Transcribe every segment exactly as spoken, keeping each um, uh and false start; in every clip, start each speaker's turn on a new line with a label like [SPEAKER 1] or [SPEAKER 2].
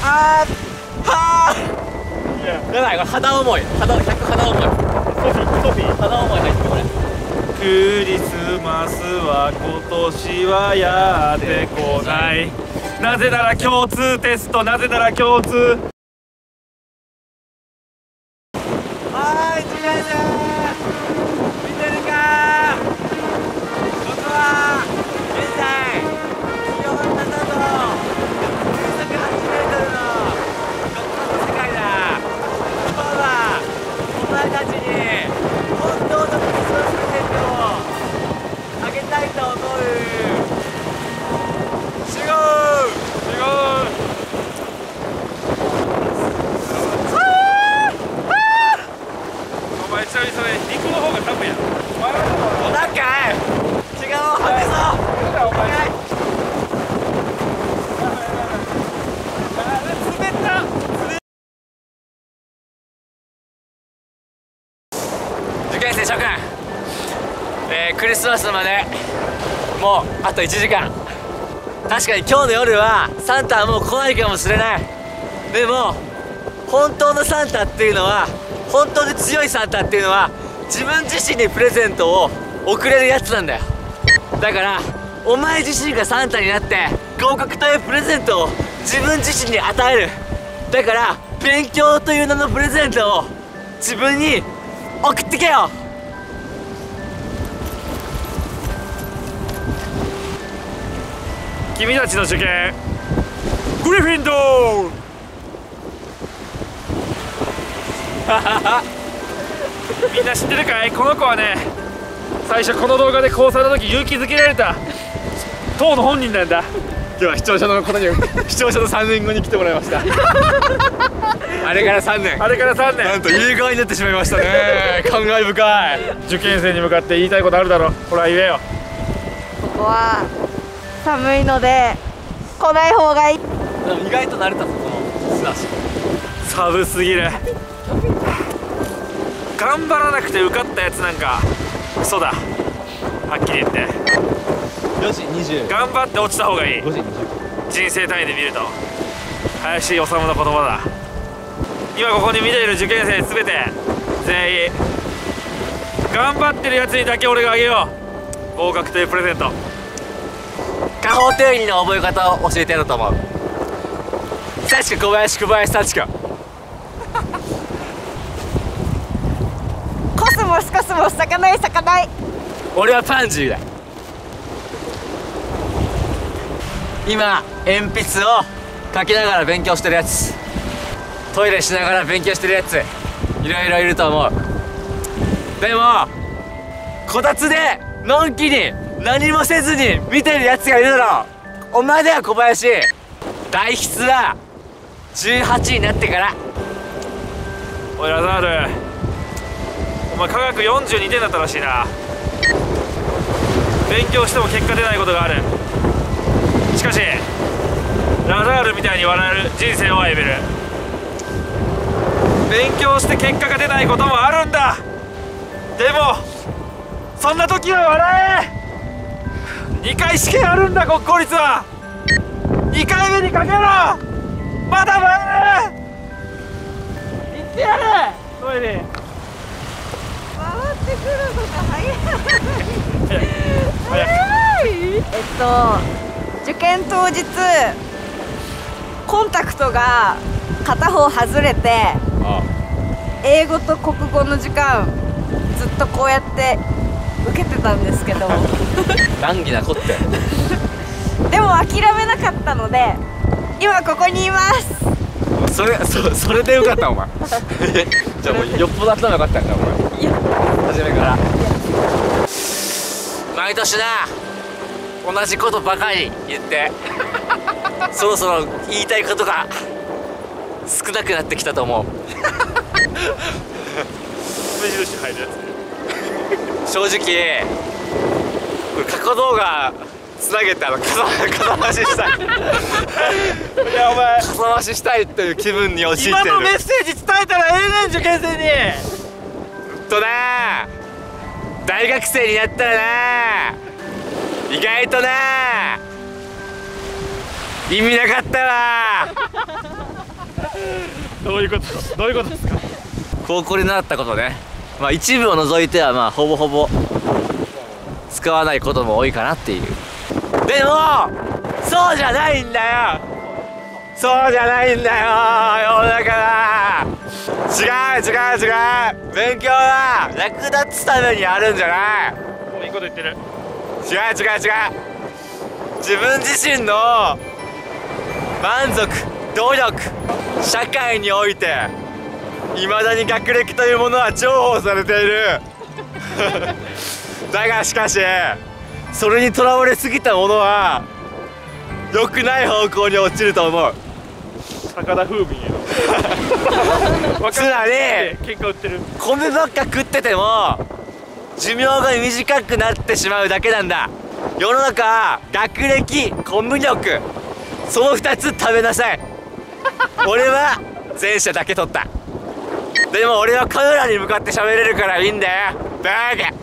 [SPEAKER 1] あーはあやばい、これ肌重い、肌ひゃく肌重い、ソフィーソフィー肌重い入ってるこれ。
[SPEAKER 2] クリスマスは今年はやってこない、なぜなら共通テスト、なぜなら共通。
[SPEAKER 1] はい、とりあえず見てるかー。僕は現在気温ななど、風速はちメートルの極寒の世界だ。今日はお前たちに本当のクリスマスプレゼントをあげたいと思う。集合集合。
[SPEAKER 2] お前ちなみにそれ肉の方が多分や。お前は
[SPEAKER 1] おなんかい違うはめそう。
[SPEAKER 2] お前
[SPEAKER 1] 冷た。受験生諸君、えー、クリスマスまでもうあといちじかん。確かに今日の夜はサンタはもう来ないかもしれない。でも本当のサンタっていうのは、本当に強いサンタっていうのは自分自身にプレゼントを送れるやつなんだよ。だからお前自身がサンタになって合格というプレゼントを自分自身に与える。だから勉強という名のプレゼントを自分に送ってけよ。
[SPEAKER 2] 君たちの受験グリフィンドールみんな知ってるかい。この子はね、最初この動画で高さんの時勇気づけられた当の本人なんだ。
[SPEAKER 1] 今日は視聴者の方に視聴者のさんねんごに来てもらいましたあれからさんねん、
[SPEAKER 2] あれからさんねん、
[SPEAKER 1] なんと有害になってしまいましたね感慨深い。
[SPEAKER 2] 受験生に向かって言いたいことあるだろ。ほら言えよ。
[SPEAKER 3] ここは寒いので来ない方がいい。
[SPEAKER 1] でも意外と慣れたぞこの素足。
[SPEAKER 2] 寒すぎる。頑張らなくて受かったやつなんかクソだ、はっきり言って。
[SPEAKER 1] よじにじゅう
[SPEAKER 2] 頑張って落ちた方がいい。
[SPEAKER 1] ごじにじゅう
[SPEAKER 2] 人生単位で見ると林修の言葉だ。今ここに見ている受験生全て全員頑張ってるやつにだけ俺があげよう合格というプレゼント。
[SPEAKER 1] 下方定理の覚え方を教えてやろうと思う。幸子小林小林幸子。
[SPEAKER 3] コスモスコスモス咲かない咲かない。
[SPEAKER 1] 俺はパンジーだ。今鉛筆を書きながら勉強してるやつ、トイレしながら勉強してるやつ、いろいろいると思う。でもこたつでのんきに何もせずに見てるやつがいるだろう。お前だよ小林。代筆はじゅうはちになってから。
[SPEAKER 2] おいラザール、お前科学よんじゅうにてんだったらしいな。勉強しても結果出ないことがある。しかしラザールみたいに笑える人生を歩める。勉強して結果が出ないこともあるんだ。でもそんな時は笑え。にかい試験あるんだ国公立は。にかいめにかけろ。まだ前へ行ってやれトイレ。
[SPEAKER 3] 回ってくるのが早い
[SPEAKER 2] 早い
[SPEAKER 3] 早い。えっと受験当日コンタクトが片方外れて、
[SPEAKER 1] ああ
[SPEAKER 3] 英語と国語の時間ずっとこうやって受けてたんですけど
[SPEAKER 1] 難儀なこって
[SPEAKER 3] でも諦めなかったので今ここにいます。
[SPEAKER 1] それ そ, それでよかったお前じゃあもうよっぽど頭良かったんだお前。
[SPEAKER 3] いや
[SPEAKER 1] 初めから毎年な同じことばかり言ってそろそろ言いたいことが少なくなってきたと思う
[SPEAKER 2] 目印入るやつ。
[SPEAKER 1] 正直これ過去動画つなげてあのかさ増ししたい
[SPEAKER 2] いやお前
[SPEAKER 1] かさ増ししたいっていう気分に陥ってる。
[SPEAKER 2] 今のメッセージ伝えたらええねん受験生に。
[SPEAKER 1] とな大学生になったらな意外とな意味なかったわ
[SPEAKER 2] どういうことどういうことですか。
[SPEAKER 1] 高校で習ったことね、まあ一部を除いてはまあほぼほぼ使わないことも多いかなっていう。でもそうじゃないんだよ、そうじゃないんだよ世の中は。違う違う違う、勉強は役立つためにあるんじゃない。
[SPEAKER 2] もういいこと言ってる。
[SPEAKER 1] 違う違う違う、自分自身の満足、努力、社会においていまだに学歴というものは重宝されているだがしかしそれにとらわれすぎたものは良くない方向に落ちると思う。
[SPEAKER 2] 高田風味
[SPEAKER 1] つまり
[SPEAKER 2] 喧嘩売ってる。
[SPEAKER 1] 米ばっか食ってても寿命が短くなってしまうだけなんだ。世の中は学歴、コミュ力、そのふたつ食べなさい俺は前者だけ取った。でも俺はカメラに向かって喋れるからいいんだよバカ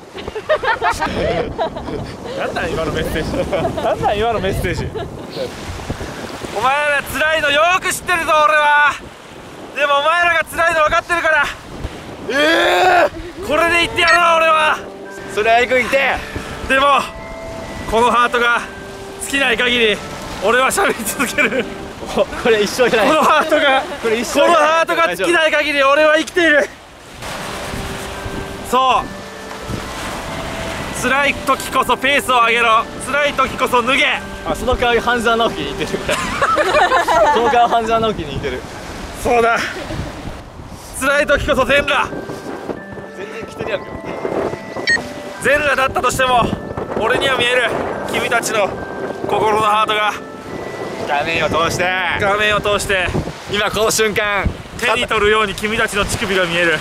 [SPEAKER 2] なんなん今のメッセージなんなん今のメッセージお前ら辛いのよく知ってるぞ俺は。でもお前らが辛いの分かってるから、えー、これで言ってやろう俺は。
[SPEAKER 1] それは行くいて。
[SPEAKER 2] でもこのハートが尽きない限り俺は喋り続ける
[SPEAKER 1] これ一生じゃない。
[SPEAKER 2] このハートが
[SPEAKER 1] これ一生
[SPEAKER 2] このハートが尽きない限り俺は生きている。そう、辛い時こそペースを上げろ、辛い時こそ脱げ。
[SPEAKER 1] あ、その顔半沢直樹に似てるその顔半沢直樹に似てる。
[SPEAKER 2] そうだ、辛い時こそ全裸。
[SPEAKER 1] 全然着てるやんけ。
[SPEAKER 2] 全裸だったとしても俺には見える君たちの心のハートが
[SPEAKER 1] 画面を通して
[SPEAKER 2] 画面を通して
[SPEAKER 1] 今この瞬間
[SPEAKER 2] 手に取るように君たちの乳首が見える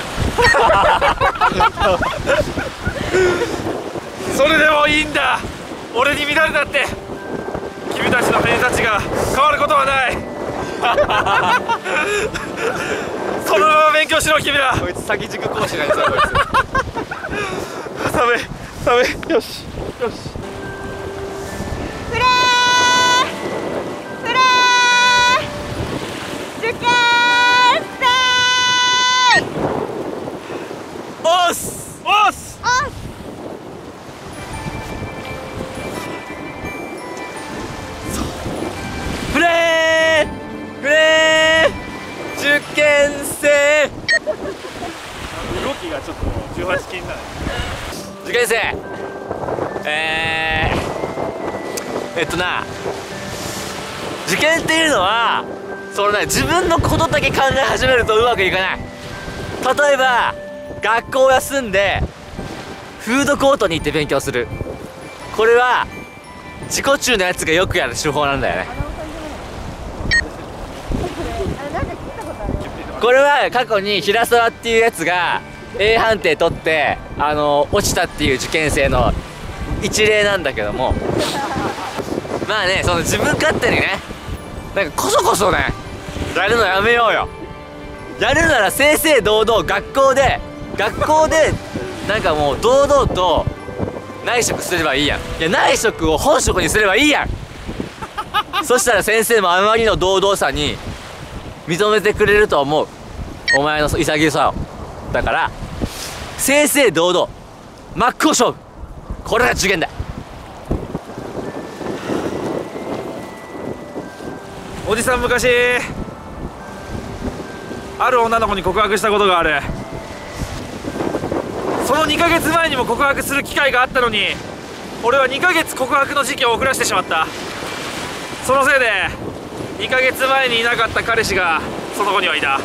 [SPEAKER 2] それでもいいんだ、俺に乱れたって君たちの偏差値が変わることはないそのまま勉強しろ君ら。
[SPEAKER 1] こいつ先軸講師なんですよこいつ
[SPEAKER 2] 寒い寒い、よしよし。
[SPEAKER 3] フレーフレー受験生
[SPEAKER 1] おっす
[SPEAKER 2] おっす。
[SPEAKER 3] おっ
[SPEAKER 1] フレーフレー受験生
[SPEAKER 2] 動きがちょっとじゅうはち禁だね。
[SPEAKER 1] 受験生えー、えっとな受験っていうのはそのね自分のことだけ考え始めるとうまくいかない。例えば学校を休んでフードコートに行って勉強する、これは自己中のやつがよくやる手法なんだよね。これは過去に平沢っていうやつが A 判定取ってあの落ちたっていう受験生の一例なんだけどもまあね、その自分勝手にねなんかこそこそねやるのやめようよ。やるなら正々堂々学校で学校でなんかもう堂々と内職すればいいやん。いや内職を本職にすればいいやんそしたら先生もあまりの堂々さに認めてくれると思う、お前の潔さを。だから正々堂々真っ向勝負、これが受験だ。
[SPEAKER 2] おじさん昔ある女の子に告白したことがある。そのにかげつまえにも告白する機会があったのに俺はにかげつ告白の時期を遅らせてしまった。そのせいでにかげつまえにいなかった彼氏がその子にはいた。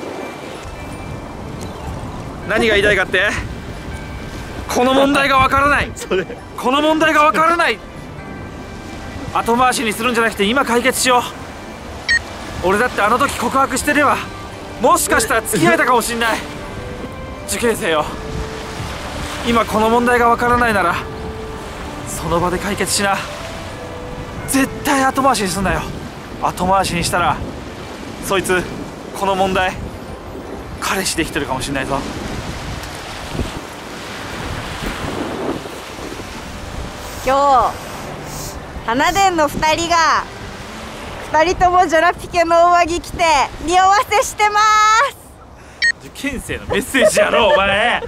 [SPEAKER 2] 何が言いたいかって、この問題がわからないこの問題がわからない後回しにするんじゃなくて今解決しよう。俺だってあの時告白してればもしかしたら付き合えたかもしんない。受験生よ、今この問題がわからないならその場で解決しな。絶対後回しにすんなよ。後回しにしたらそいつこの問題彼氏できてるかもしんないぞ。
[SPEAKER 3] 今日花伝のふたりがふたりともジョラピケの上着着て匂わせしてます。
[SPEAKER 2] 受験生のメッセージやろお前。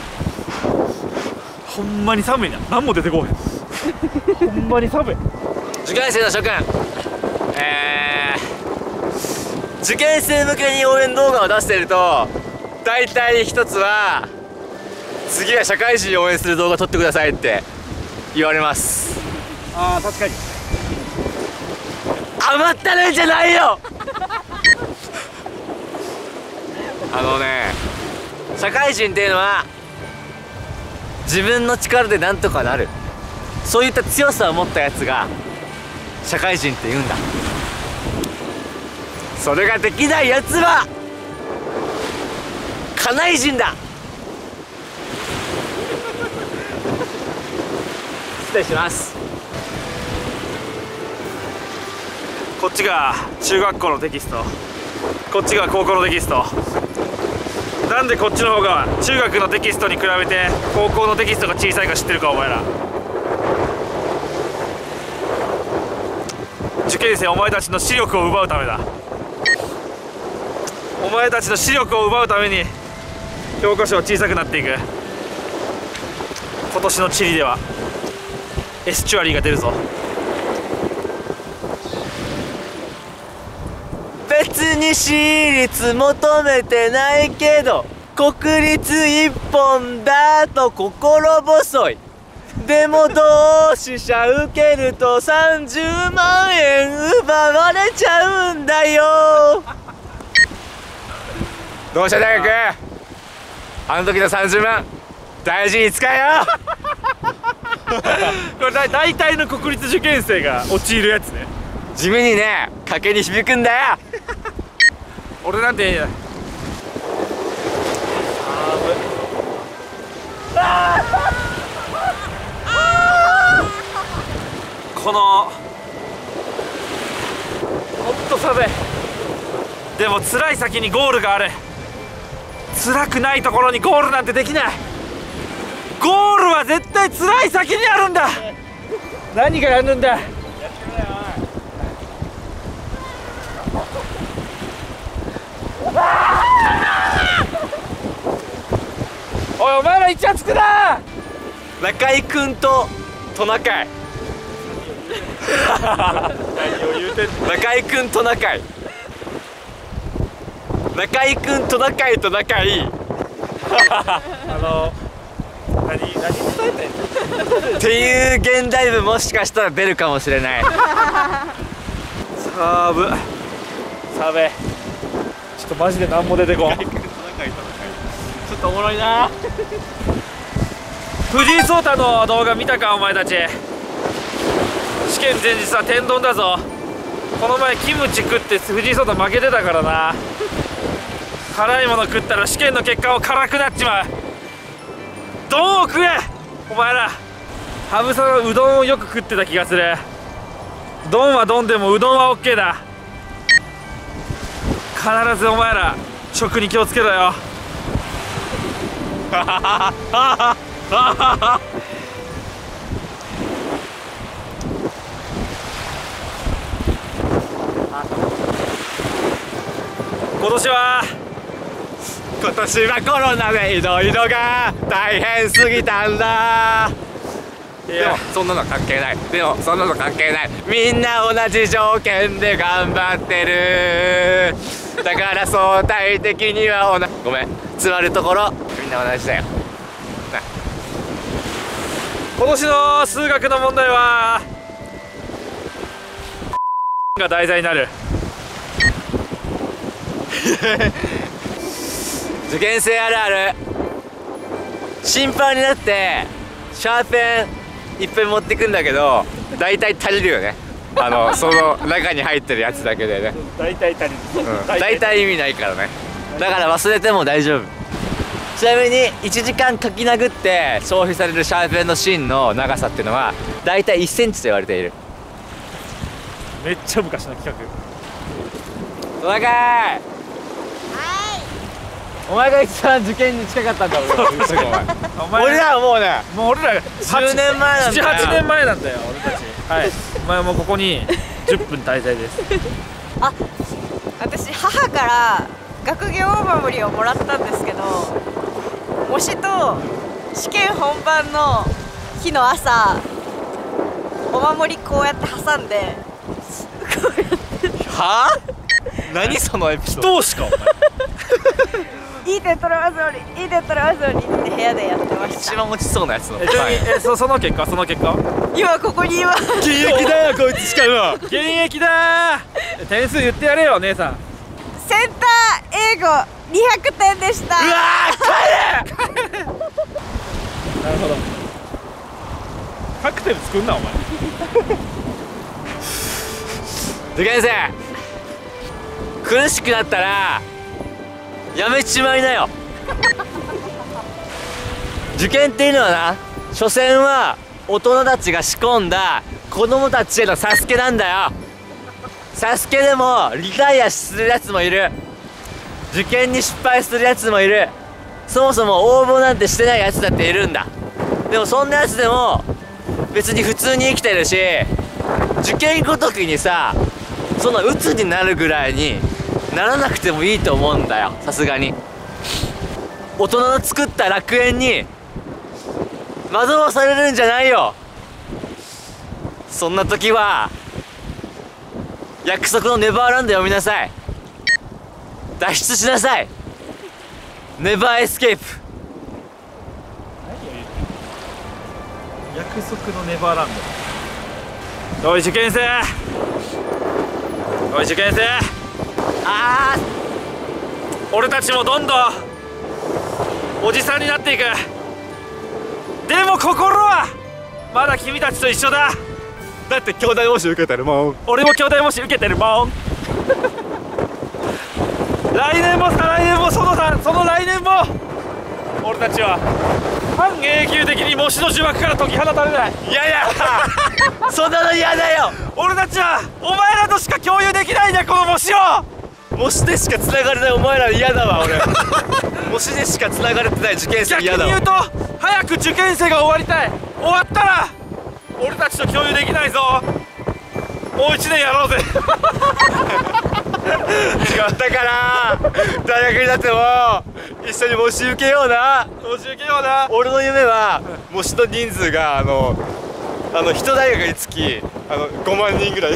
[SPEAKER 2] ほんまに寒いな、何も出てこへん。ほんまに寒い。
[SPEAKER 1] 受験生の諸君、えー、受験生向けに応援動画を出していると大体一つは次は社会人を応援する動画撮ってくださいって言われます。
[SPEAKER 2] あー確かに。
[SPEAKER 1] 甘ったるいんじゃないよあのね、社会人っていうのは自分の力でなんとかなる、そういった強さを持ったやつが社会人って言うんだ。それができないやつは家内人だ。失礼します。
[SPEAKER 2] こっちが中学校のテキスト、こっちが高校のテキスト。なんでこっちの方が中学のテキストに比べて高校のテキストが小さいか知ってるかお前ら。受験生お前たちの視力を奪うためだ。お前たちの視力を奪うために教科書は小さくなっていく。今年の地理ではエスチュアリーが出るぞ。
[SPEAKER 1] 別に私立求めてないけど国立一本だと心細い。でも同志社受けるとさんじゅうまんえん奪われちゃうんだよ。同志社大学、あの時のさんじゅうまん大事に使えよ
[SPEAKER 2] これだ大体の国立受験生が陥るやつね。
[SPEAKER 1] 地味にね、賭けに響くんだよ
[SPEAKER 2] 俺なんてこのほんと寒い。でも辛い先にゴールがある。辛くないところにゴールなんてできない。ゴールは絶対辛い先にあるんだ。何がやるんだ。おいお前らイチャつくな。
[SPEAKER 1] 中居君とトナカイ中居君トナカイ中居君トナカイと仲いい
[SPEAKER 2] あの何何伝えてん
[SPEAKER 1] っていう現代文もしかしたら出るかもしれない。
[SPEAKER 2] サーブサベちょっとマジで何も出てこん。
[SPEAKER 1] ちょっとおもろいな。
[SPEAKER 2] 藤井聡太の動画見たかお前たち。試験前日は天丼だぞ。この前キムチ食って藤井聡太負けてたからな。辛いもの食ったら試験の結果も辛くなっちまう。丼を食えお前ら。羽生さんはうどんをよく食ってた気がする。丼は丼でもうどんは オーケー だ。必ずお前ら食に気をつけろよ。今年は
[SPEAKER 1] 今年はコロナでいろいろが大変すぎたんだ。でもそんなの関係ない。でもそんなの関係ない。みんな同じ条件で頑張ってる。だから相対的には同じ。ごめん、詰まるところみんな同じだよ。
[SPEAKER 2] 今年の数学の問題はが題材になる。
[SPEAKER 1] 受験生あるある。心配になってシャーペンいっぱい持ってくんだけど大体足りるよね。あのその中に入ってるやつだけでね。
[SPEAKER 2] 大体足りる、
[SPEAKER 1] うん、大体意味ないからね。だから忘れても大丈夫。ちなみにいちじかん書き殴って消費されるシャーペンの芯の長さっていうのは大体いっセンチと言われている。
[SPEAKER 2] めっちゃ昔の企画。
[SPEAKER 1] お前かーい。お前が一番受験に近かったんだろうお前俺らはもうね、
[SPEAKER 2] もう俺ら
[SPEAKER 1] じゅうねんまえなんだよ。
[SPEAKER 2] ななはちねんまえなんだよ俺たち。はい、お前もここにじゅっぷん滞在です。
[SPEAKER 3] あ、私母から学業お守りをもらったんですけど、模試と試験本番の日の朝お守りこうやって挟んでこうやって
[SPEAKER 1] はあ何そのエピソード。
[SPEAKER 2] どうしかお前
[SPEAKER 3] いい点取れますようにいい点取れますようにって部屋でやってまし
[SPEAKER 1] 一
[SPEAKER 3] た。
[SPEAKER 1] 番落ちそうなやつの
[SPEAKER 2] えちなみにえそその結果その結果
[SPEAKER 3] 今ここにいます
[SPEAKER 1] 現役だよこいつしかも
[SPEAKER 2] 現役だー。点数言ってやれよ姉さん。
[SPEAKER 3] センター英語にひゃくてんでした。
[SPEAKER 1] うわー帰れ
[SPEAKER 2] なるほど。カクテル作んなお前。
[SPEAKER 1] 受験生苦しくなったらやめちまいなよ受験っていうのはな、所詮は大人たちが仕込んだ子供たちへのサスケなんだよ。サスケでもリタイアするやつもいる、受験に失敗するやつもいる、そもそも応募なんてしてないやつだっているんだ。でもそんなやつでも別に普通に生きてるし、受験ごときにさその鬱になるぐらいにならなくてもいいと思うんだよ。さすがに大人の作った楽園に惑わされるんじゃないよ。そんな時は約束のネバーランド読みなさい。脱出しなさい。ネバーエスケープ。
[SPEAKER 2] 約束のネバーランド。おい受験生おい受験生
[SPEAKER 1] あ
[SPEAKER 2] 俺たちもどんどんおじさんになっていく。でも心はまだ君たちと一緒だ。
[SPEAKER 1] ーだって兄弟模試受けてるもん。
[SPEAKER 2] 俺も兄弟模試受けてるもん来年も再来年もそのさその来年も俺たちは半永久的に模試の呪縛から解き放たれない。
[SPEAKER 1] いやいやそんなの嫌だよ。
[SPEAKER 2] 俺たちはお前らとしか共有できないんだこの模試を。
[SPEAKER 1] 模試でしか繋がれないお前ら嫌だわ俺模試でしか繋がれてない受験生
[SPEAKER 2] 逆に
[SPEAKER 1] 嫌だわ。
[SPEAKER 2] 言うと早く受験生が終わりたい。終わったら俺たちと共有できないぞ。もう一年やろうぜ
[SPEAKER 1] 違ったから大学になっても一緒に模試受けような。
[SPEAKER 2] 模試受けような。
[SPEAKER 1] 俺の夢は模試の人数があのあの一大学につきあのごまんにんぐらい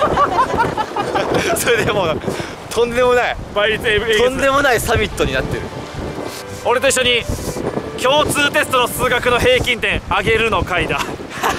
[SPEAKER 1] それでもうとんでもない
[SPEAKER 2] 倍率えげつ
[SPEAKER 1] とんでもないサミットになってる。
[SPEAKER 2] 俺と一緒に共通テストの数学の平均点上げるの回だ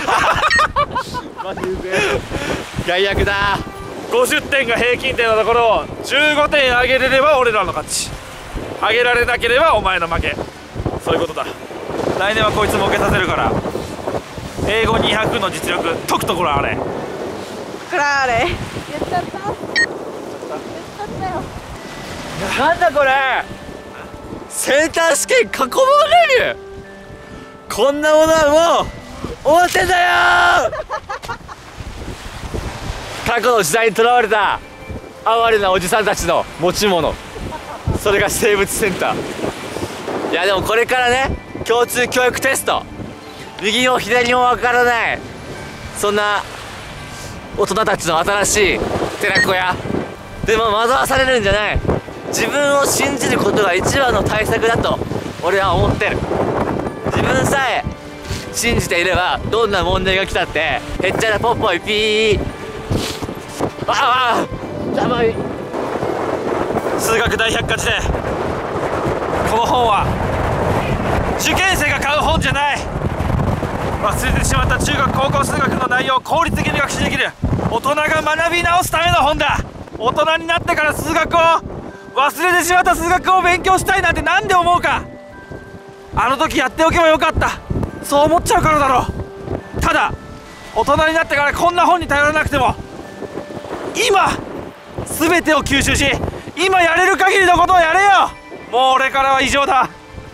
[SPEAKER 1] 最悪だ。
[SPEAKER 2] ごじゅってんが平均点のところをじゅうごてん上げれれば俺らの勝ち、上げられなければお前の負け。そういうことだ。来年はこいつも受けさせるから英語にひゃくの実力解くところあれ。
[SPEAKER 3] クラーレ言っちゃった言っちゃったよ。
[SPEAKER 1] なんだこれセンター試験過去問レビュー。こんなものはもう終わってんだよ過去の時代にとらわれた哀れなおじさんたちの持ち物、それが生物センター。いやでもこれからね共通教育テスト、右も左もわからないそんな大人たちの新しい寺子屋でも惑わされるんじゃない。自分を信じることが一番の対策だと俺は思ってる。自分さえ信じていればどんな問題が来たってへっちゃらぽっぽいピー。ああやばい。
[SPEAKER 2] 数学大百科事典、この本は受験生が買う本じゃない。忘れてしまった中学高校数学の内容を効率的に学習できる大人が学び直すための本だ。大人になってから数学を忘れてしまった数学を勉強したいなんてなんで思うか。あの時やっておけばよかった、そう思っちゃうからだろう。ただ大人になってからこんな本に頼らなくても今全てを吸収し今やれる限りのことをやれよ。もう俺からは以上だ。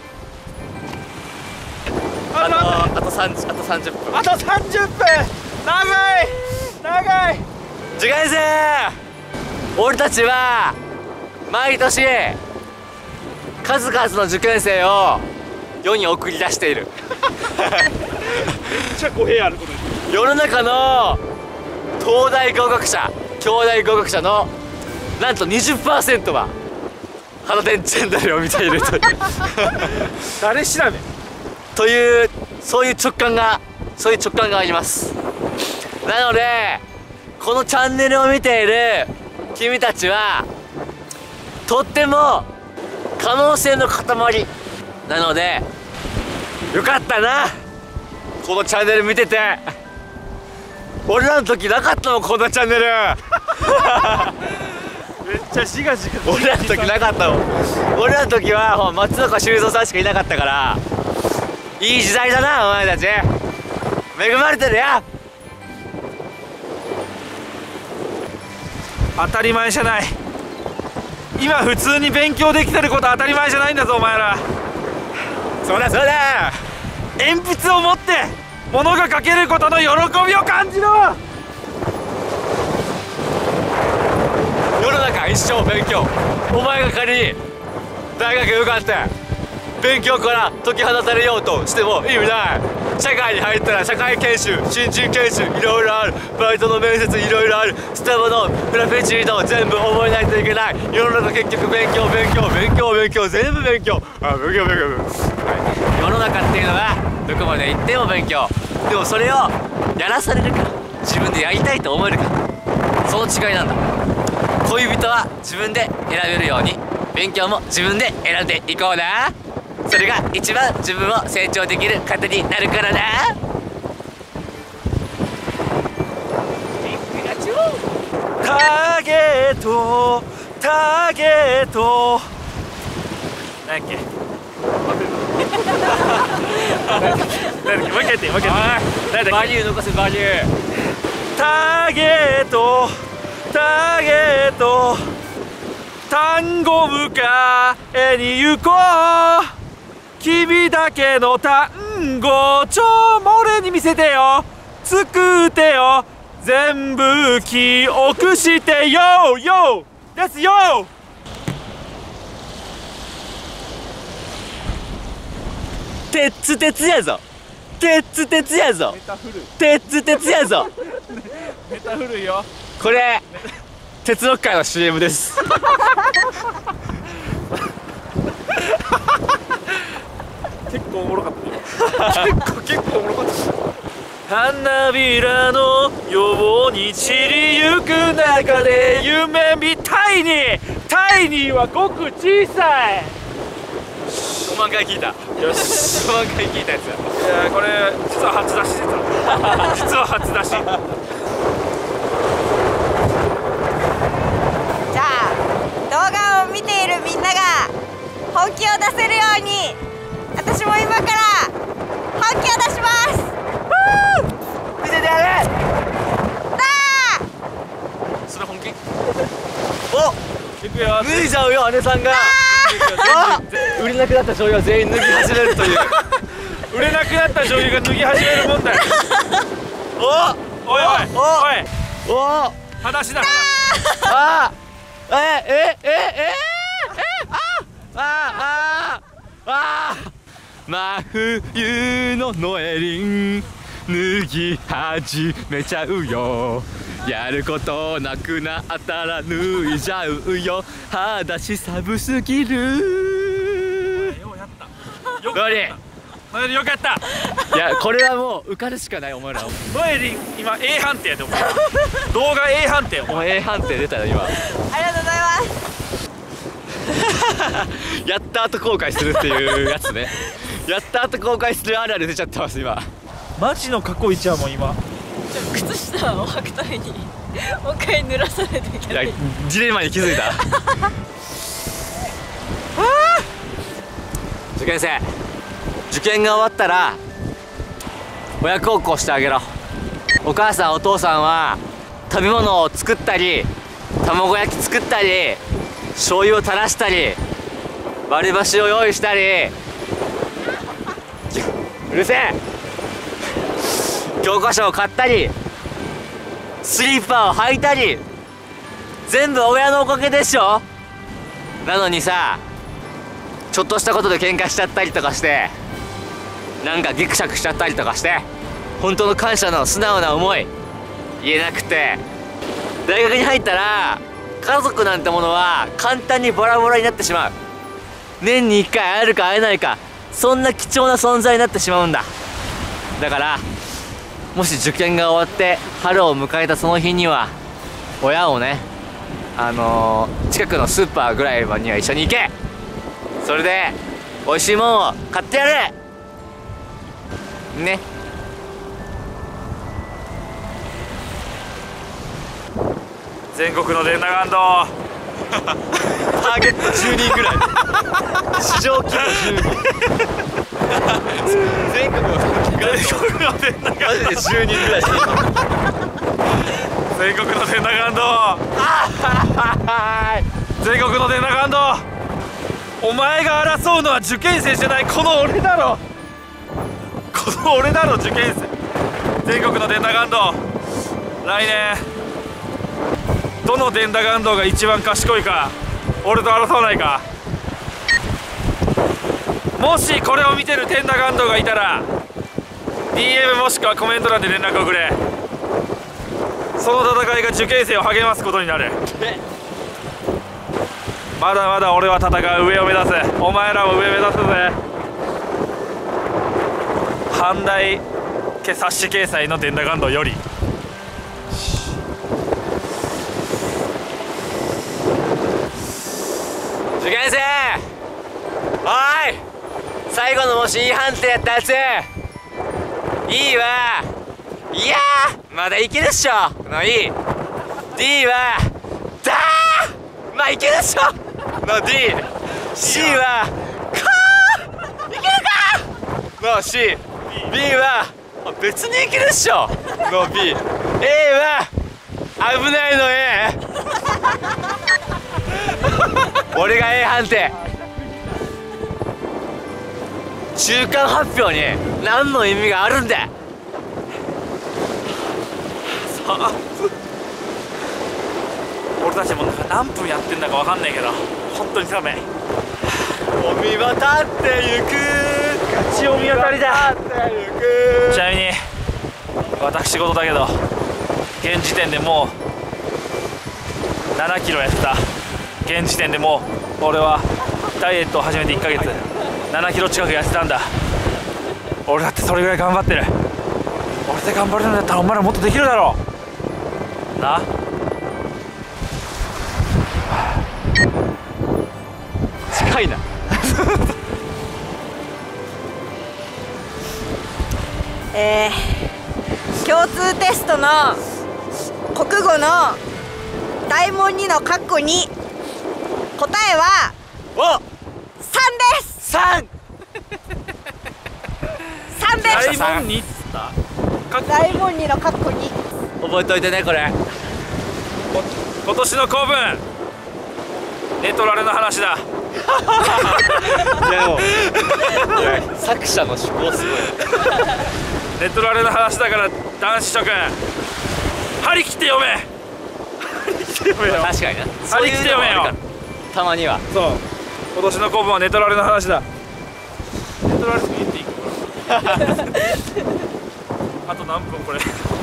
[SPEAKER 1] あとあとさんあとさんじゅっぷん。
[SPEAKER 2] あとさんじゅっぷん。長い長い。
[SPEAKER 1] 受験生俺たちは毎年数々の受験生を世に送り出している
[SPEAKER 2] めっちゃ語弊あること言ってる。
[SPEAKER 1] 世の中の東大合格者京大合格者のなんと にじゅっパーセント はハロテンチャンネルを見ているという
[SPEAKER 2] 誰調べ
[SPEAKER 1] というそういう直感がそういう直感があります。なのでこのチャンネルを見ている君たちはとっても可能性の塊なので、よかったなこのチャンネル見てて。俺らの時なかったもんこんなチャンネル
[SPEAKER 2] めっちゃジガジガ
[SPEAKER 1] 俺らの時なかったもん。俺らの時はほん松岡修造さんしかいなかったから、いい時代だなお前たち。恵まれてるよ。
[SPEAKER 2] 当たり前じゃない。今普通に勉強できてること当たり前じゃないんだぞお前ら。
[SPEAKER 1] そうだそうだ。
[SPEAKER 2] 鉛筆を持って物が書けることの喜びを感じろ。
[SPEAKER 1] 世の中一生勉強。お前が仮に大学受かって勉強から解き放たれようとしても意味ない。社会に入ったら社会研修、新人研修いろいろある。バイトの面接いろいろある。スタバのフラペチーノ全部覚えないといけない。世の中結局勉強勉強勉強勉強全部勉強。あ勉強勉強勉強、はい、世の中っていうのはどこまで行っても勉強。でもそれをやらされるか自分でやりたいと思えるか、その違いなんだ。恋人は自分で選べるように勉強も自分で選んでいこうな。それが一番自分を成長できる糧になるからな。
[SPEAKER 2] ターゲットターゲット何やっけ何やっけもう一回やってもう一回やって
[SPEAKER 1] バリュー残せバリュー。
[SPEAKER 2] ターゲットターゲット単語迎えに行こう。君だけの単語ちょ俺に見せてよ。作ってよ全部記憶してよよですよ。
[SPEAKER 1] 鉄鉄やぞ鉄鉄やぞ鉄鉄やぞ。
[SPEAKER 2] ネタ古いよ
[SPEAKER 1] これ鉄道界の シーエム です
[SPEAKER 2] 結構おもろかった結構結構おもろかった花びらのように散りゆく中で夢みたいにタイニーはごく小さい。
[SPEAKER 1] ごまんかい聞いた。
[SPEAKER 2] よし
[SPEAKER 1] ごまんかい聞いたやつや。
[SPEAKER 2] いやこれ実は初出し実は実は初出し
[SPEAKER 3] じゃあ動画を見ているみんなが本気を出せるように私も今から本気を出します。
[SPEAKER 1] 見せてやれ。
[SPEAKER 3] だ
[SPEAKER 1] それ本気。お
[SPEAKER 2] いくよ
[SPEAKER 1] 脱いじゃうよ姉さんが。あ売れなくなった醤油は全員脱ぎ始めるという
[SPEAKER 2] 売れなくなった醤油が脱ぎ始めるもんだよ
[SPEAKER 1] お
[SPEAKER 2] おいおい
[SPEAKER 1] お
[SPEAKER 2] おい
[SPEAKER 1] お
[SPEAKER 2] 裸足だ
[SPEAKER 1] あえええええああああ真冬のノエリン脱ぎ始めちゃうよ。やることなくなったら脱いじゃうよ。裸足寒すぎる。
[SPEAKER 2] ようやったよ
[SPEAKER 1] ノエリン
[SPEAKER 2] ノエリンよかった
[SPEAKER 1] いやこれはもう受かるしかないお前ら。
[SPEAKER 2] ノエリン今 A 判定やでお前動画 A 判定
[SPEAKER 1] お前 A 判定出たよ今
[SPEAKER 3] ありがとうございます
[SPEAKER 1] やった後後悔するっていうやつねやった後後悔するあるある出ちゃってます今。
[SPEAKER 2] マジの過去一はもう今
[SPEAKER 3] 靴下を履くためにもう一回濡らさないといけ
[SPEAKER 1] いや
[SPEAKER 3] ない。
[SPEAKER 1] ジレンマに気づいた受験生受験が終わったら親孝行してあげろ。お母さんお父さんは食べ物を作ったり卵焼き作ったり醤油を垂らしたり割り箸を用意したりうるせえ教科書を買ったりスリッパを履いたり全部親のおかげでしょ。なのにさちょっとしたことで喧嘩しちゃったりとかしてなんかギクシャクしちゃったりとかして本当の感謝の素直な思い言えなくて、大学に入ったら家族なんてものは簡単にボラボラになってしまう。年にいっかい会えるか会えないか、そんな貴重な存在になってしまうんだ。だからもし受験が終わって春を迎えたその日には、親をね、あのー、近くのスーパーぐらいには一緒に行け。それで美味しいもんを買ってやるね。
[SPEAKER 2] 全国の電打ガンド
[SPEAKER 1] ターゲットじゅうにんぐらい市場規模じゅうにん全国の
[SPEAKER 2] 電打ガンド
[SPEAKER 1] マジでじゅうにんぐらいしか
[SPEAKER 2] 全国の電打ガンド全国の電打ガンド、お前が争うのは受験生じゃない、この俺だろ、この俺だろ受験生。全国の電打ガンド、来年どの電打ガンドが一番賢いか俺と争わないか。もしこれを見てる電打ガンドがいたら ディーエム もしくはコメント欄で連絡をくれ。その戦いが受験生を励ますことになる。まだまだ俺は戦う、上を目指す。お前らも上目指すぜ。阪大冊子掲載の電打ガンドより。
[SPEAKER 1] 受験生、おい、最後の模試 E 判定やったやついいわ。いやーまだいけるっしょの E。 D はだーまあいけるっしょの D。 C はかーいけるかの C。 B は別にいけるっしょの B。 A は危ないの A。 俺が A 判定。中間発表に何の意味があるんだ。
[SPEAKER 2] さあ俺たちもなんか何分やってんだか分かんないけど本当に寒い。
[SPEAKER 1] お見渡ってゆく
[SPEAKER 2] ガチお見当たりだ。ち
[SPEAKER 1] ち
[SPEAKER 2] なみに私事だけど現時点でもうななキロやった。現時点でもう俺はダイエットを始めていっかげつななキロ近く痩せたんだ。俺だってそれぐらい頑張ってる。俺で頑張れるんだったらお前らもっとできるだろうな。
[SPEAKER 1] 近いな
[SPEAKER 3] えー、共通テストの国語の大問にの括弧に答えは
[SPEAKER 1] お
[SPEAKER 3] さんです
[SPEAKER 1] さん
[SPEAKER 3] さんです
[SPEAKER 2] 大問にっつった
[SPEAKER 3] 大問にの括弧に
[SPEAKER 1] 覚えといてねこれ。
[SPEAKER 2] 今年の構文ネトラレの話だ。
[SPEAKER 1] でもいや作者の思考すごい。
[SPEAKER 2] ネトラレの話だから男子諸君張り切って読め。張り切って読めよ。
[SPEAKER 1] 確かにな、
[SPEAKER 2] 張り切って読めよ。
[SPEAKER 1] たまには。
[SPEAKER 2] そう今年の構文はネトラレの話だ。ネトラレって言っていいかあと何分これ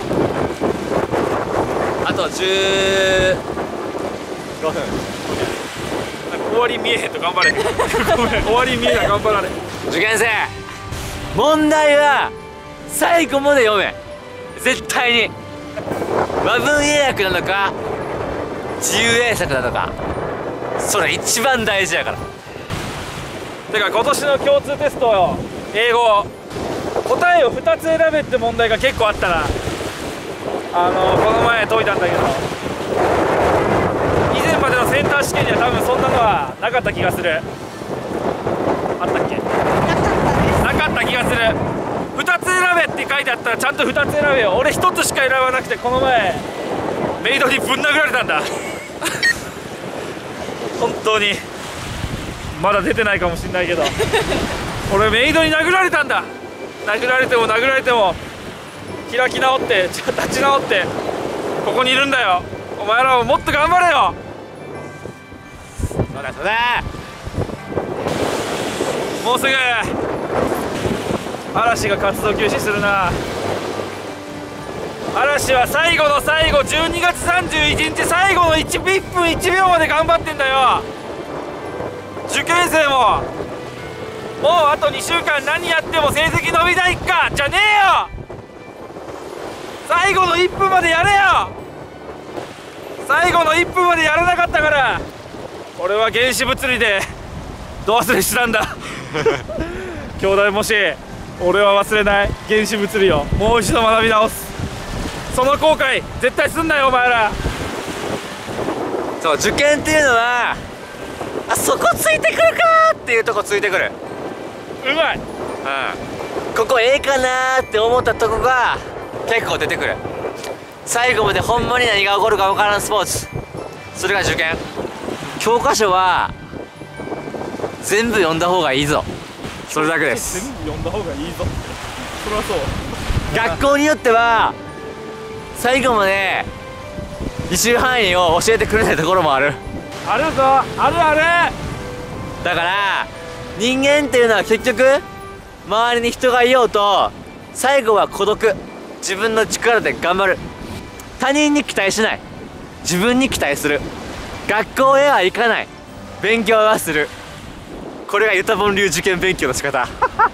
[SPEAKER 1] あとじゅうごふん。
[SPEAKER 2] なんか終わり見えへんと頑張れ。ごめん終わり見えない頑張られ。
[SPEAKER 1] 受験生、問題は最後まで読め。絶対に和文英訳なのか自由英作なのか、それ一番大事やから。
[SPEAKER 2] てか今年の共通テストよ、英語答えをふたつ選べって問題が結構あったな。あのこの前解いたんだけど、以前までのセンター試験には多分そんなのはなかった気がする。あったっけ？なかった気がする。ふたつ選べって書いてあったらちゃんとふたつ選べよ。俺ひとつしか選ばなくてこの前メイドにぶん殴られたんだ本当にまだ出てないかもしんないけど俺メイドに殴られたんだ。殴られても殴られても開き直って立ち直ってここにいるんだよ。お前らももっと頑張れよ。
[SPEAKER 1] そうだそうだ。
[SPEAKER 2] もうすぐ嵐が活動休止するな。 嵐は最後の最後じゅうにがつさんじゅういちにち最後のいっぷんいちびょうまで頑張ってんだよ。受験生ももうあとにしゅうかん何やっても成績伸びないかじゃねえよ。最後のいっぷんまでやれよ。最後のいっぷんまでやらなかったから俺は原子物理でど忘れしたんだ兄弟もし俺は忘れない原子物理をもう一度学び直す。その後悔絶対すんなよお前ら。
[SPEAKER 1] そう、受験っていうのはあそこついてくるかーっていうとこついてくる。
[SPEAKER 2] うまい。
[SPEAKER 1] うん、ここええかなーって思ったとこが結構出てくる。最後までほんまに何が起こるか分からんスポーツ、それが受験。教科書は全部読んだ方がいいぞ、それだけです。
[SPEAKER 2] 全部読んだ方がいいぞそりゃそう。
[SPEAKER 1] 学校によっては最後まで履修範囲を教えてくれないところもある。
[SPEAKER 2] あるぞ、あるある。
[SPEAKER 1] だから人間っていうのは結局周りに人がいようと最後は孤独、自分の力で頑張る。他人に期待しない、自分に期待する。学校へは行かない、勉強はする。これがユタボン流受験勉強の仕方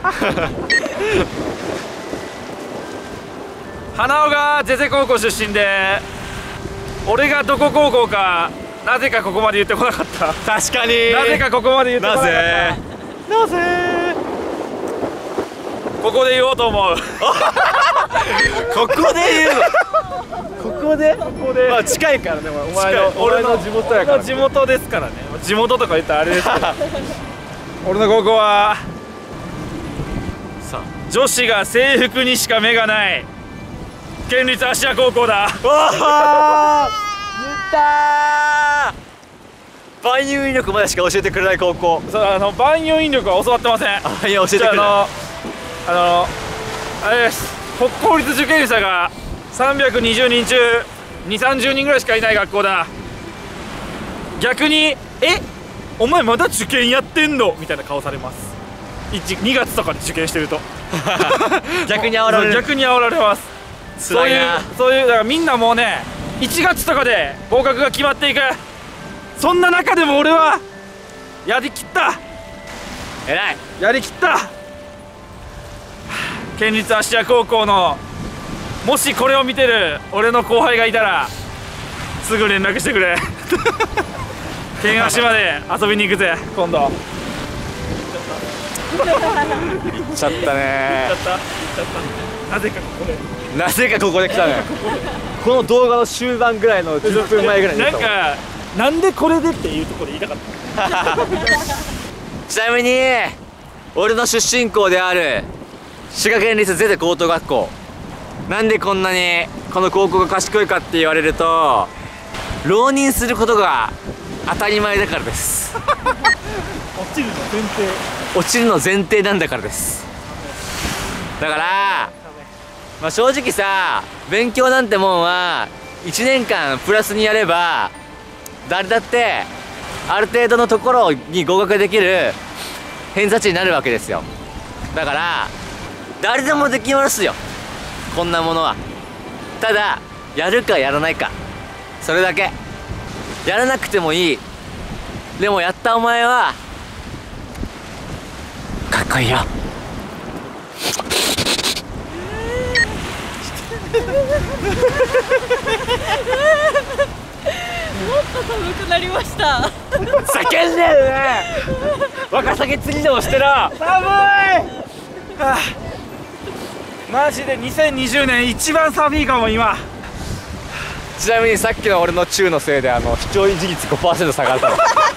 [SPEAKER 2] 花尾がゼゼ高校出身で俺がどこ高校かなぜかここまで言ってこなかった。
[SPEAKER 1] 確かに
[SPEAKER 2] なぜかここまで言ってこなかった。
[SPEAKER 1] なぜ
[SPEAKER 2] ここで言おうと思う
[SPEAKER 1] ここで言うのここで
[SPEAKER 2] ここで
[SPEAKER 1] まあ近いからね、お前の
[SPEAKER 2] 俺の
[SPEAKER 1] 地元やから、
[SPEAKER 2] 俺の地元ですからね。地元とか言ったらあれですけど俺の高校は
[SPEAKER 1] さ
[SPEAKER 2] 女子が制服にしか目がない県立芦屋高校だ。
[SPEAKER 1] あわー言ったー。万有引力までしか教えてくれない高校。
[SPEAKER 2] そう、あの万有引力は教わってません。
[SPEAKER 1] あ、いや教えてくれない。
[SPEAKER 2] あのあのあれです、国公立受験者がさんびゃくにじゅうにん中にじゅう、さんじゅうにんぐらいしかいない学校だ。逆に「えお前まだ受験やってんの?」みたいな顔されます。にがつとかで受験してると
[SPEAKER 1] 逆に煽られる。
[SPEAKER 2] 逆に煽られます。そういうそういうだからみんなもうねいちがつとかで合格が決まっていく。そんな中でも俺はやりきった。
[SPEAKER 1] 偉い。
[SPEAKER 2] やりきった県立芦屋高校のもしこれを見てる俺の後輩がいたらすぐ連絡してくれ県芦まで遊びに行くぜ今度。
[SPEAKER 1] 行っちゃったね
[SPEAKER 2] 行っちゃった行っちゃったなぜかここで
[SPEAKER 1] なぜかここで来たねこの動画の終盤ぐらいのじゅっぷんまえぐらいに
[SPEAKER 2] なんかなんでこれでっていうところで言いたかった
[SPEAKER 1] ちなみに俺の出身校である滋賀県立ゼゼ高等学校、なんでこんなにこの高校が賢いかって言われると浪人することが当たり前だからです
[SPEAKER 2] 落ちるの前提
[SPEAKER 1] 落ちるの前提なんだからです。だからまあ正直さ、勉強なんてもんはいちねんかんプラスにやれば誰だってある程度のところに合格できる偏差値になるわけですよ。だから誰でもできますよ、こんなものは。ただやるかやらないか、それだけ。やらなくてもいい。でもやったお前はかっこいいよ。
[SPEAKER 3] もっと寒くなりました。
[SPEAKER 1] 叫んでるねワカサギ釣りでもしてろ。
[SPEAKER 2] 寒い、はあ、マジでにせんにじゅうねん一番寒いかも今。
[SPEAKER 1] ちなみにさっきの俺のチューのせいであの視聴維持率 ごパーセント 下がったの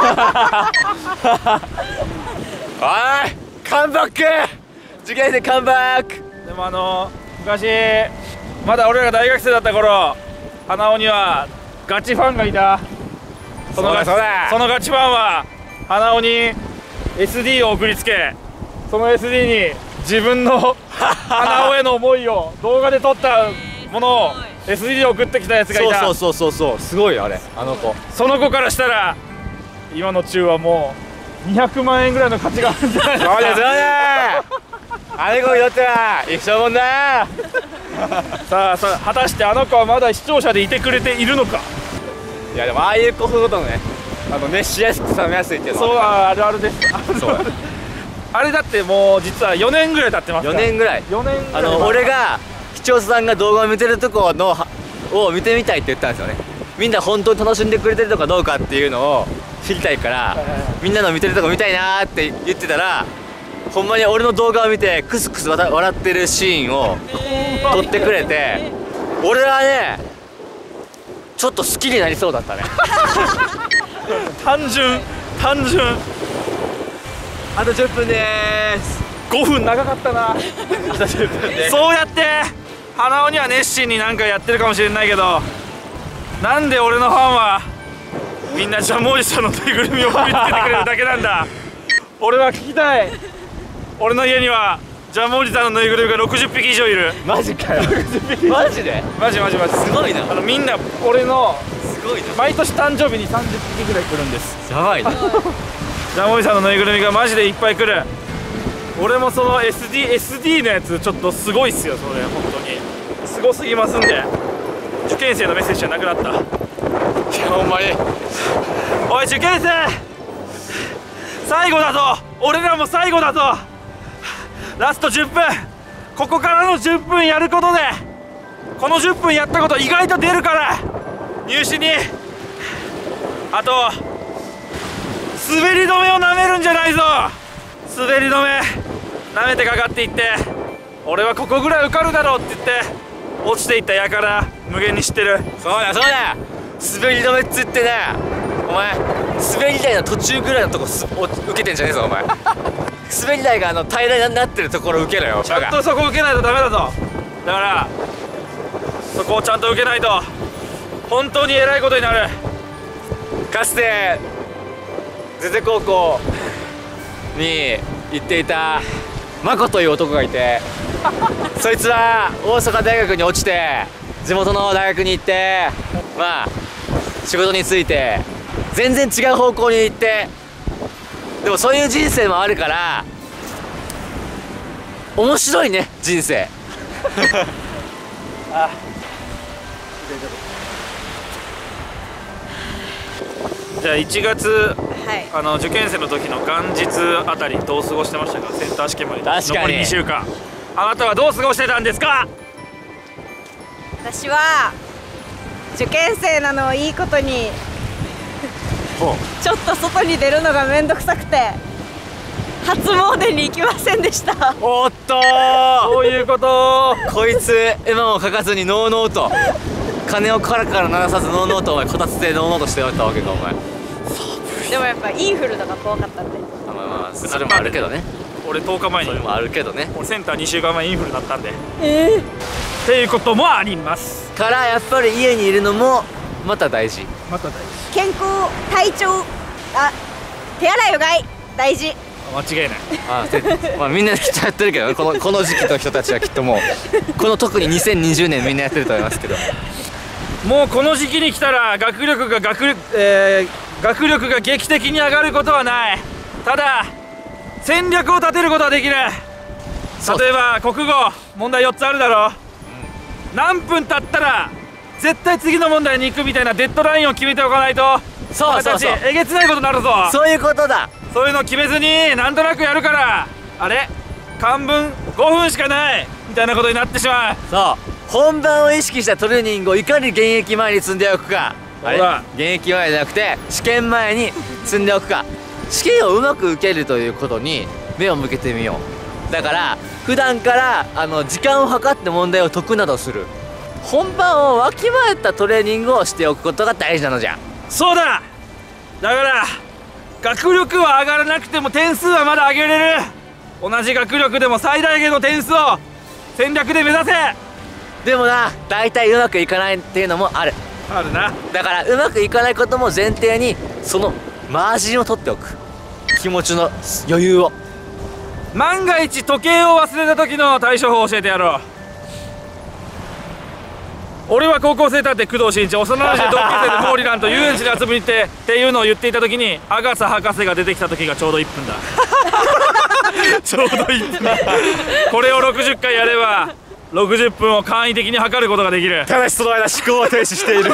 [SPEAKER 1] おいカムバック、受験生カムバック。
[SPEAKER 2] でもあの昔まだ俺らが大学生だった頃、花尾にはガチファンがいた。そのガチ
[SPEAKER 1] そうだ
[SPEAKER 2] そのガチファンは花尾に エスディー を送りつけ、その エスディー に自分の花尾への思いを動画で撮ったものを エスディー で送ってきたやつがいた。
[SPEAKER 1] そうそうそうそうそう、すごいよあれ、あの子。
[SPEAKER 2] その子からしたら今の中はもうにひゃくまんえんぐらいの価値があるんじゃないですか。
[SPEAKER 1] そうですよねあれ子にとっては一生もんだ
[SPEAKER 2] さあさあ、果たしてあの子はまだ視聴者でいてくれているのか。
[SPEAKER 1] いやでもああいう子ほどね、あの熱しやすく冷めやすいっていうの
[SPEAKER 2] そう、
[SPEAKER 1] は
[SPEAKER 2] あるあるです。
[SPEAKER 1] そう
[SPEAKER 2] あれだってもう実はよねんぐらい経ってますか
[SPEAKER 1] 4
[SPEAKER 2] ら。
[SPEAKER 1] 年ぐらい
[SPEAKER 2] よねんぐらい
[SPEAKER 1] あの俺が視聴者さんが動画を見てるとこのを見てみたいって言ったんですよね。みんな本当に楽しんでくれてるのかどうかっていうのを知りたいからみんなの見てるとこ見たいなーって言ってたら、ほんまに俺の動画を見てクスクス笑ってるシーンを撮ってくれて、俺はねちょっと好きになりそうだったね。
[SPEAKER 2] 単純単純。
[SPEAKER 1] あとじゅっぷんでーす。
[SPEAKER 2] ごふん長かったな。
[SPEAKER 1] あとじゅっぷんで
[SPEAKER 2] そうやって花尾には熱心になんかやってるかもしれないけど、なんで俺のファンはみんなジャムおじさんのぬいぐるみを振り付けてくれるだけなんだ。俺は聞きたい。俺の家にはジャムおじさんのぬいぐるみがろくじゅっぴき以上いる。
[SPEAKER 1] マジかよ。マジで
[SPEAKER 2] マジマジマジ。
[SPEAKER 1] すごいな。
[SPEAKER 2] あのみんな俺の
[SPEAKER 1] すごいな。
[SPEAKER 2] 毎年誕生日にさんじゅっぴきぐらい来るんです。
[SPEAKER 1] やばいな。
[SPEAKER 2] ジャムおじさんのぬいぐるみがマジでいっぱい来る。俺もその エスディー、エスディー のやつちょっとすごいっすよ。それ本当にすごすぎますんで。受験生のメッセージじゃなくなった。
[SPEAKER 1] いやほんまに。
[SPEAKER 2] おい受験生、最後だぞ。俺らも最後だぞ。ラストじゅっぷん、ここからのじゅっぷんやることでこのじゅっぷんやったこと意外と出るから、入試にあと滑り止めをなめるんじゃないぞ。滑り止めなめてかかっていって、俺はここぐらい受かるだろうって言って落ちていったやから無限に知ってる。
[SPEAKER 1] そうだそうだ。滑り止めっつってね、お前滑り台の途中ぐらいのとこすお受けてんじゃねえぞお前。滑り台があの平らになってるところ受けろよ。
[SPEAKER 2] ちゃんとそこ受けないとダメだぞ。だからそこをちゃんと受けないと本当に偉いことになる。
[SPEAKER 1] かつてゼゼ高校に行っていたマコという男がいて、そいつは大阪大学に落ちて地元の大学に行って、まあ仕事に就いて全然違う方向に行って、でもそういう人生もあるから面白いね人生。
[SPEAKER 2] あじゃあいちがつ、
[SPEAKER 3] はい、
[SPEAKER 2] あの受験生の時の元日あたりどう過ごしてましたか。センター試験まで
[SPEAKER 1] 確かに
[SPEAKER 2] 残りにしゅうかん、あなたはどう過ごしてたんですか。
[SPEAKER 3] 私は受験生なのをいいことにちょっと外に出るのがめんどくさくて初詣に行きませんでした。
[SPEAKER 1] おっと
[SPEAKER 2] そういうこと
[SPEAKER 1] こいつ絵馬も書かずにノーノーと鐘をカラカラ鳴らさずノーノーとお前こたつでノーノーとしておったわけかお前。
[SPEAKER 3] でもやっぱインフルとか怖かったんで。
[SPEAKER 1] まあまあまあそれもあるけどね。
[SPEAKER 2] 俺とおかまえに
[SPEAKER 1] それもあるけどね。
[SPEAKER 2] 俺センターにしゅうかんまえインフルだったんで
[SPEAKER 3] ええー、
[SPEAKER 2] っていうこともあります。
[SPEAKER 1] からやっぱり家にいるのもまた大事。
[SPEAKER 2] また大事。
[SPEAKER 3] 健康体調あ手洗いうがい大事。
[SPEAKER 2] 間違いない。
[SPEAKER 1] ああ、まあみんなきっとやってるけどね、このこの時期の人たちはきっともうこの特ににせんにじゅうねんみんなやってると思いますけど、
[SPEAKER 2] もうこの時期に来たら学力が学力、えー、学力が劇的に上がることはない。ただ戦略を立てることはできる。例えば国語問題よっつあるだろ、うん、何分経ったら絶対次の問題に行くみたいなデッドラインを決めておかないと、
[SPEAKER 1] そうそうそう、
[SPEAKER 2] えげつないことになるぞ。
[SPEAKER 1] そういうことだ。
[SPEAKER 2] そういうの決めずになんとなくやるから、あれ漢文ごふんしかないみたいなことになってしまう。
[SPEAKER 1] そう本番を意識したトレーニングをいかに現役前に積んでおくか。あれ現役前じゃなくて試験前に積んでおくか。試験をうまく受けるということに目を向けてみよう。だから普段からあの時間を計って問題を解くなどする、本番をわきまえたトレーニングをしておくことが大事なのじゃ。
[SPEAKER 2] そうだ。だから学力は上がらなくても点数はまだ上げれる。同じ学力でも最大限の点数を戦略で目指せ。
[SPEAKER 1] でもな大体うまくいかないっていうのもある。
[SPEAKER 2] あるな。
[SPEAKER 1] だからうまくいかないことも前提にそのマージンを取っておく、気持ちの余裕を。
[SPEAKER 2] 万が一時計を忘れた時の対処法を教えてやろう。俺は高校生探偵工藤新一、幼なじみ同級生でモーリランと遊園地で遊びに行ってっていうのを言っていた時にアガサ博士が出てきた時がちょうどいっぷんだ。ちょうどいっぷん。これをろくじゅっかいやればろくじゅっぷんを簡易的に測ることができる。
[SPEAKER 1] ただしその間思考は停止している。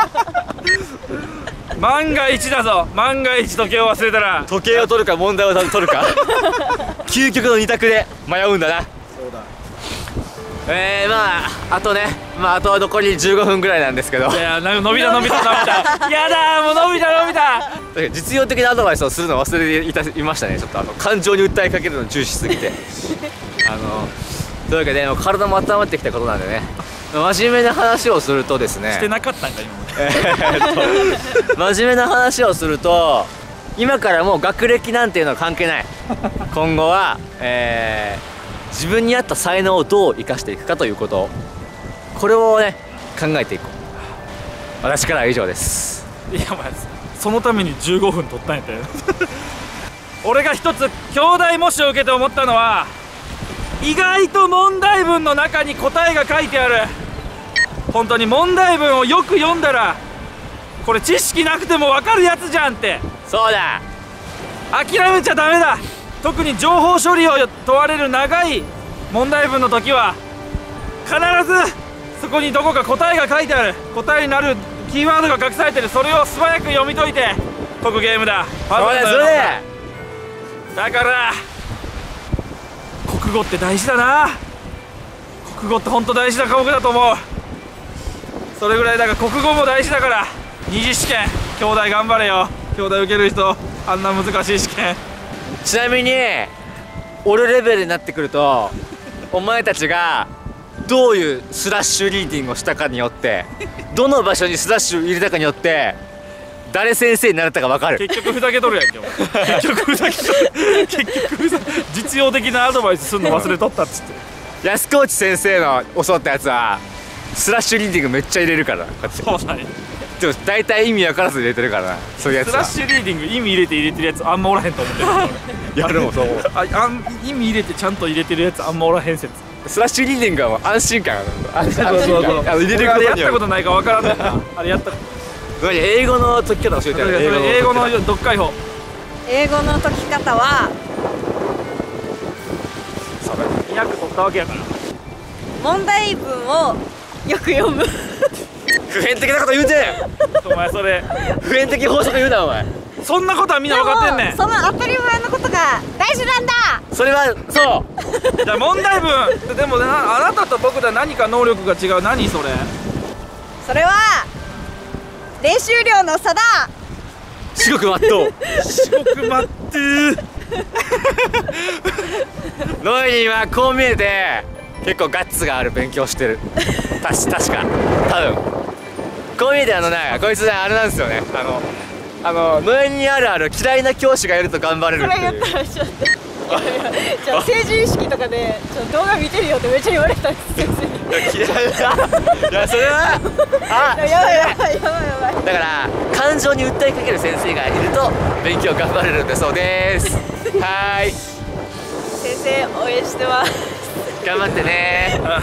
[SPEAKER 2] 万が一だぞ、万が一時計を忘れたら
[SPEAKER 1] 時計を取るか問題を取るか究極の二択で迷うんだな。
[SPEAKER 2] そうだ。
[SPEAKER 1] えー、まああとね、まああと残りじゅうごふんぐらいなんですけど、
[SPEAKER 2] いや、なんか伸びた伸びた伸びたやだー、もう伸びた伸びた。
[SPEAKER 1] 実用的なアドバイスをするのを忘れていたいましたね。ちょっとあの感情に訴えかけるのを重視しすぎてあのというわけでもう体も温まってきたことなんでね、真面目な話をするとですね、
[SPEAKER 2] してなかったんか今まで。
[SPEAKER 1] えーっと真面目な話をすると、今からもう学歴なんていうのは関係ない。今後は、えー、自分に合った才能をどう生かしていくかということ、これをね考えていこう。私からは以上です。
[SPEAKER 2] いや、お前そのためにじゅうごふん取ったんやったよ。俺が一つ兄弟模試を受けて思ったのは、意外と問題文の中に答えが書いてある。本当に問題文をよく読んだら、これ知識なくても分かるやつじゃんって。
[SPEAKER 1] そうだ、
[SPEAKER 2] 諦めちゃダメだ。特に情報処理を問われる長い問題文の時は必ずそこにどこか答えが書いてある、答えになるキーワードが隠されてる。それを素早く読み解いて解くゲームだ。
[SPEAKER 1] そうだ、それで
[SPEAKER 2] だから国語って大事だな。国語って本当大事な科目だと思う。それぐらいだが国語も大事だから、二次試験兄弟頑張れよ。兄弟受ける人、あんな難しい試験。
[SPEAKER 1] ちなみに俺レベルになってくると、お前たちがどういうスラッシュリーディングをしたかによって、どの場所にスラッシュ入れたかによって誰先生になれたか分かる。
[SPEAKER 2] 結局ふざけとるやんけ。結局ふざけとる。結局ふざ実用的なアドバイスすんの忘れとったっつって。
[SPEAKER 1] 安河内先生の教わったやつはスラッシュリーディングめっちゃ入れるから、こっち。
[SPEAKER 2] そうだね。
[SPEAKER 1] でも大体意味分からず入れてるからな、そういうやつは。
[SPEAKER 2] スラッシュリーディング意味入れて入れてるやつあんまおらへんと思ってる。
[SPEAKER 1] いやでもそう、
[SPEAKER 2] ああん意味入れてちゃんと入れてるやつあんまおらへん説。
[SPEAKER 1] スラッシュリーディングはもう安心感ある。安心
[SPEAKER 2] そうそうそう
[SPEAKER 1] 感あの入れる
[SPEAKER 2] 俺あれやった
[SPEAKER 1] ことによる。
[SPEAKER 2] ことないかわからんねんな。あれやった
[SPEAKER 1] 何英語の解き方教えてやる。
[SPEAKER 2] 英語の読解法。
[SPEAKER 3] 英語の解き方は、
[SPEAKER 2] にひゃく取ったわけやから。
[SPEAKER 3] 問題文をよく読む。
[SPEAKER 1] 普遍的なこと言うて。
[SPEAKER 2] お前それ
[SPEAKER 1] 普遍的法則言うなお前。
[SPEAKER 2] そんなことはみんな分かってんねん。
[SPEAKER 3] でもその当たり前のことが大事なんだ。
[SPEAKER 1] それはそう
[SPEAKER 2] じゃあ問題文でもな、あなたと僕では何か能力が違う。何それ。
[SPEAKER 3] それは練習量の差だ。
[SPEAKER 1] 至極まっとう。
[SPEAKER 2] 至極待ってー。
[SPEAKER 1] ノエリンはこう見えて結構ガッツがある勉強してる。たし確か多分こう見えてあのね、こいつねあれなんですよね、あのあのノエリンにあるある嫌いな教師がいると頑張れるっていう。
[SPEAKER 3] それ言ったらちょっとじゃあ成人式とかでちょっと動画見てるよってめっちゃ言われたんです先生に。
[SPEAKER 1] 嫌いだ。いやそれはあ
[SPEAKER 3] やばいやばいやばいやばい。
[SPEAKER 1] だから感情に訴えかける先生がいると勉強頑張れるんだそうです。はーい、
[SPEAKER 3] 先生応援してます。
[SPEAKER 1] 頑張ってね。
[SPEAKER 2] あ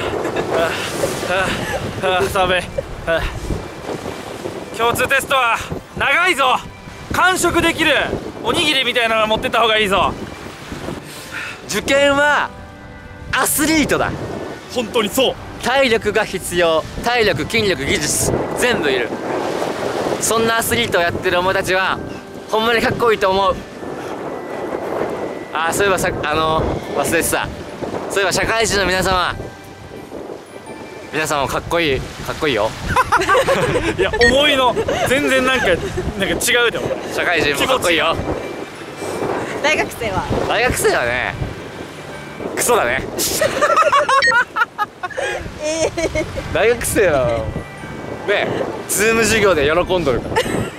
[SPEAKER 2] あああ寒い。ああ共通テストは長いぞ。完食できるおにぎりみたいなの持ってった方がいいぞ。
[SPEAKER 1] 受験はアスリートだ。
[SPEAKER 2] 本当にそう。
[SPEAKER 1] 体力が必要。体力、筋力、技術全部いる。そんなアスリートをやってるお前たちはほんまにかっこいいと思う。ああ、そういえばさ、あの忘れてた。そういえば社会人の皆様、皆様もかっこいい、かっこいいよ。
[SPEAKER 2] いや思いの全然なんかなんか違うでも。
[SPEAKER 1] 社会人もかっこいいよ。
[SPEAKER 3] 大学生は
[SPEAKER 1] 大学生はねクソだね。
[SPEAKER 3] ええ
[SPEAKER 1] 大学生はねズーム授業で喜んどるから。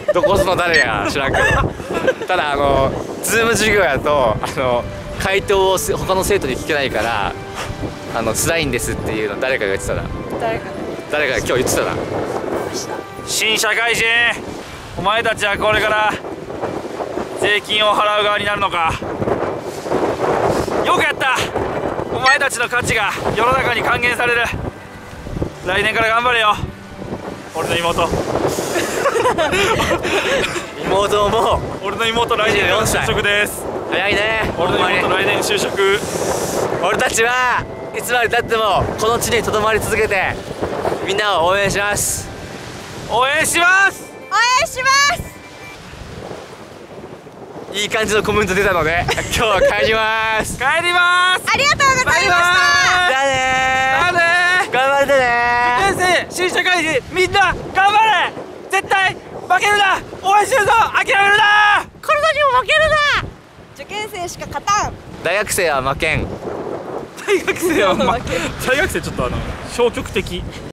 [SPEAKER 1] どこその誰や知らんけど、ただあのズーム授業やとあの回答を他の生徒に聞けないからあの辛いんですっていうの誰かが言ってたな。
[SPEAKER 3] 誰か
[SPEAKER 1] 誰かが今日言ってたな。
[SPEAKER 2] 新社会人、お前たちはこれから税金を払う側になるのか。よくやった。お前たちの価値が世の中に還元される。来年から頑張れよ俺の妹。
[SPEAKER 1] 妹も
[SPEAKER 2] 俺の妹来年就職です。
[SPEAKER 1] 早いね。
[SPEAKER 2] 俺の妹来年就職。
[SPEAKER 1] 俺たちはいつまでたってもこの地にとどまり続けてみんなを応援します。
[SPEAKER 2] 応援します。
[SPEAKER 3] 応援します。
[SPEAKER 1] いい感じのコメント出たので今日は帰ります
[SPEAKER 2] 帰ります。
[SPEAKER 3] ありがとうございました。
[SPEAKER 1] じゃあね
[SPEAKER 2] なので
[SPEAKER 1] ー頑張ってね
[SPEAKER 2] 先生、新社会人みんな頑張れ。絶対負けるな。応援してるぞ。諦めるな。
[SPEAKER 3] これだけも負けるな。受験生しか勝たん。
[SPEAKER 1] ー大学生は負けん。
[SPEAKER 2] 大学生は、ま、大学生ちょっとあの消極的。